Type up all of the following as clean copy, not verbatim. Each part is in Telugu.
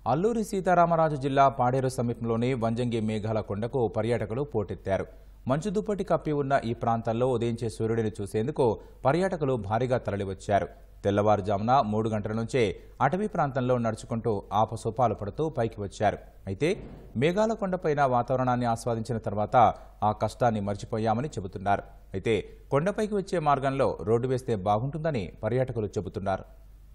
అల్లూరి సీతారామరాజు జిల్లా పాడేరు సమీపంలోని వంజంగి మేఘాల కొండకు పర్యాటకులు పోటెత్తారు. మంచు దుప్పటి కప్పి ఉన్న ఈ ప్రాంతంలో ఉదయించే సూర్యుడిని చూసేందుకు పర్యాటకులు భారీగా తరలివచ్చారు. తెల్లవారుజామున 3 గంటల నుంచే అటవీ ప్రాంతంలో నడుచుకుంటూ ఆపసోపాలు పడుతూ పైకి వచ్చారు. అయితే మేఘాల కొండపైన వాతావరణాన్ని ఆస్వాదించిన తర్వాత ఆ కష్టాన్ని మర్చిపోయామని చెబుతున్నారు. అయితే కొండపైకి వచ్చే మార్గంలో రోడ్డు వేస్తే బాగుంటుందని పర్యాటకులు చెబుతున్నారు.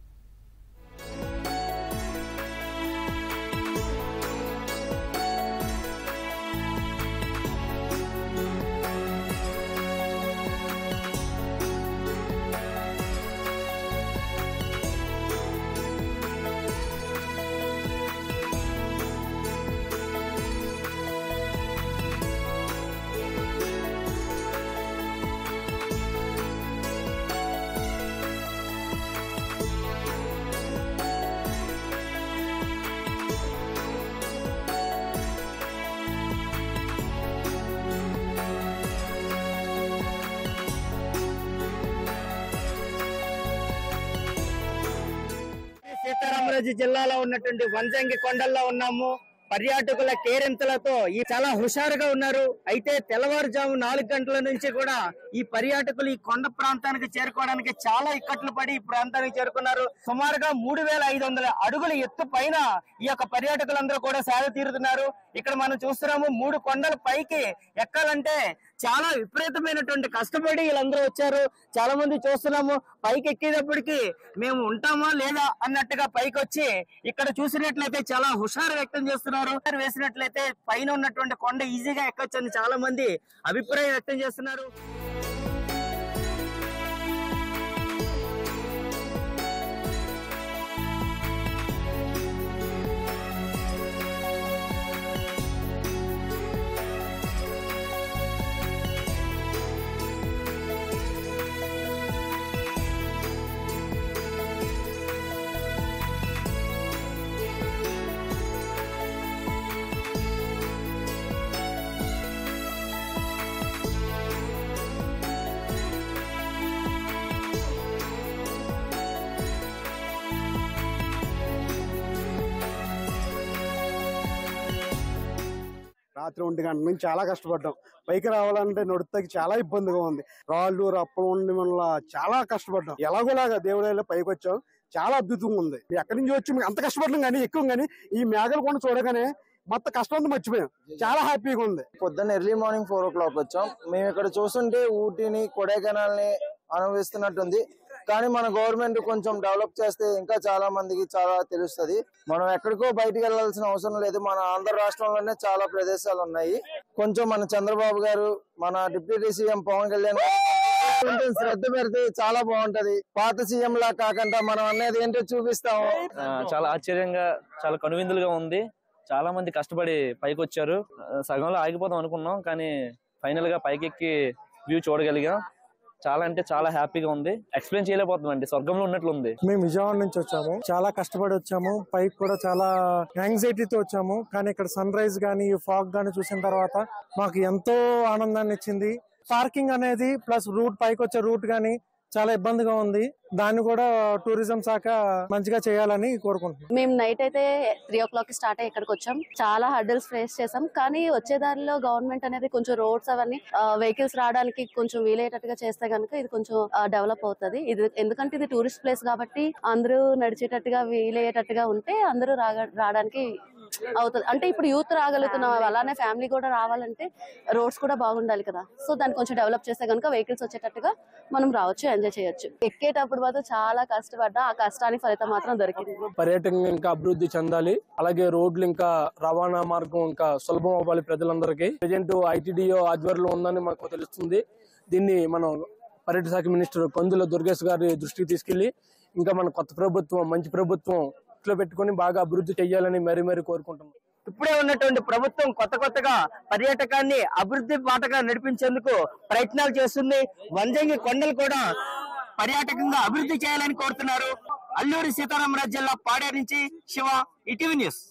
సీతారామరాజు జిల్లాలో ఉన్నటువంటి వంజంగి కొండల్లో ఉన్నాము. పర్యాటకుల కేరింతలతో చాలా హుషారుగా ఉన్నారు. అయితే తెల్లవారుజాము 4 గంటల నుంచి కూడా ఈ పర్యాటకులు ఈ కొండ ప్రాంతానికి చేరుకోవడానికి చాలా ఇక్కట్లు పడి ఈ ప్రాంతానికి చేరుకున్నారు. సుమారుగా 3500 అడుగుల ఎత్తు పైన ఈ యొక్క పర్యాటకులందరూ కూడా సేద తీరుతున్నారు. ఇక్కడ మనం చూస్తున్నాము 3 కొండల పైకి ఎక్కాలంటే చాలా విపరీతమైనటువంటి కష్టపడి వీళ్ళందరూ వచ్చారు. చాలా మంది చూస్తున్నాము పైకి ఎక్కేటప్పటికి మేము ఉంటామా లేదా అన్నట్టుగా పైకి వచ్చి ఇక్కడ చూసినట్లయితే చాలా హుషారు వ్యక్తం చేస్తున్నారు. వేసినట్లయితే పైన ఉన్నటువంటి కొండ ఈజీగా ఎక్కొచ్చని చాలా మంది అభిప్రాయం వ్యక్తం చేస్తున్నారు. రాత్రి 1 గంటల నుంచి చాలా కష్టపడ్డాం. పైకి రావాలంటే నడుస్తాకి చాలా ఇబ్బందిగా ఉంది. రాళ్ళు రప్పలు ఉండడం వల్ల చాలా కష్టపడ్డాం. ఎలాగోలాగా దేవుడు పైకి వచ్చాం. చాలా అద్భుతంగా ఉంది. ఎక్కడి నుంచి వచ్చి అంత కష్టపడ్డాం కానీ ఎక్కువ కానీ ఈ మేఘాల కొండ చూడగానే మొత్తం కష్టం అంతా మర్చిపోయాం. చాలా హ్యాపీగా ఉంది. పొద్దున్న ఎర్లీ మార్నింగ్ 4 o'clock వచ్చాం. మేము ఇక్కడ చూస్తుంటే ఊటీని కొడైకెనాల్ని అనుభవిస్తున్నట్టుంది. కానీ మన గవర్నమెంట్ కొంచెం డెవలప్ చేస్తే ఇంకా చాలా మందికి చాలా తెలుస్తుంది. మనం ఎక్కడికో బయటికి వెళ్లాల్సిన అవసరం లేదు. మన ఆంధ్ర రాష్ట్రంలోనే చాలా ప్రదేశాలు ఉన్నాయి. కొంచెం మన చంద్రబాబు గారు, మన డిప్యూటీ సీఎం పవన్ కళ్యాణ్ శ్రద్ధ పెడితే చాలా బాగుంటది. పాత సీఎం లా కాకుండా మనం అనేది ఏంటో చూపిస్తాము. చాలా ఆశ్చర్యంగా, చాలా కనువిందులుగా ఉంది. చాలా మంది కష్టపడి పైకి వచ్చారు. సగంలో ఆగిపోదాం అనుకున్నాం, కానీ ఫైనల్ గా పైకెక్కి వ్యూ చూడగలిగాం. చాలా అంటే చాలా హ్యాపీగా ఉంది. ఎక్స్ప్లెయిన్ చేయలేకపోతున్నాం అండి. స్వర్గంలో ఉన్నట్లు ఉంది. మేము విజయవాడ నుంచి వచ్చాము. చాలా కష్టపడి వచ్చాము. పైకి కూడా చాలా యాంగ్జైటీతో వచ్చాము. కానీ ఇక్కడ సన్ రైజ్ గానీ ఫాగ్ గానీ చూసిన తర్వాత మాకు ఎంతో ఆనందాన్ని ఇచ్చింది. పార్కింగ్ అనేది ప్లస్ రూట్ పైకి వచ్చే రూట్ గానీ చాలా ఇబ్బందిగా ఉంది. దాన్ని కూడా టూరిజం శాఖ మంచిగా చేయాలని కోరుకుంటున్నాం. మేము నైట్ అయితే 3 o'clock స్టార్ట్ అయ్యి ఇక్కడికి వచ్చాం. చాలా హర్డల్స్ ఫేస్ చేసాం. కానీ వచ్చే దారిలో గవర్నమెంట్ అనేది కొంచెం రోడ్స్ అవన్నీ వెహికల్స్ రావడానికి కొంచెం వీలయ్యేటట్టుగా చేస్తే కనుక ఇది కొంచెం డెవలప్ అవుతుంది. ఇది ఎందుకంటే ఇది టూరిస్ట్ ప్లేస్ కాబట్టి అందరూ నడిచేటట్టుగా వీలయ్యేటట్టుగా ఉంటే అందరూ రావడానికి అవుతుంది. అంటే ఇప్పుడు యూత్ రాగలుగుతున్నాం, అలానే ఫ్యామిలీ కూడా రావాలంటే రోడ్స్ కూడా బాగుండాలి కదా. సో దాన్ని కొంచెం డెవలప్ చేస్తే కనుక వెహికల్స్ వచ్చేటట్టుగా మనం రావచ్చు, ఎంజాయ్ చేయొచ్చు. ఎక్కేటప్పుడు మాత్రం చాలా కష్టపడ్డా, ఆ కష్టానికి ఫలితం మాత్రం దొరికింది. పర్యాటకం ఇంకా అభివృద్ధి చెందాలి. అలాగే రోడ్లు ఇంకా రవాణా మార్గం ఇంకా సులభం అవ్వాలి ప్రజలందరికీ. ప్రజెంట్ ఐటీడీఓ ఆధ్వర్యంలో ఉందని మాకు తెలుస్తుంది. దీన్ని మనం పర్యాటక శాఖ మినిస్టర్ కందుల దుర్గేష్ గారి దృష్టికి తీసుకెళ్లి ఇంకా మన కొత్త ప్రభుత్వం, మంచి ప్రభుత్వం ఇట్లా పెట్టుకుని బాగా అభివృద్ధి చేయాలని మరీ కోరుకుంటున్నాం. ఇప్పుడే ఉన్నటువంటి ప్రభుత్వం కొత్తగా పర్యాటకాన్ని అభివృద్ధి బాటగా నడిపించేందుకు ప్రయత్నాలు చేస్తుంది. వంజంగి కొండలు కూడా పర్యాటకంగా అభివృద్ధి చేయాలని కోరుతున్నారు. అల్లూరి సీతారామరాజు జిల్లా పాడేరు నుంచి శివ, ఈటీవీ న్యూస్.